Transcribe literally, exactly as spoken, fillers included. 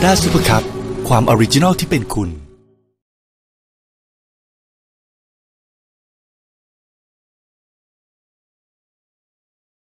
Honda Super Cup ความออริจินอลที่เป็นคุณ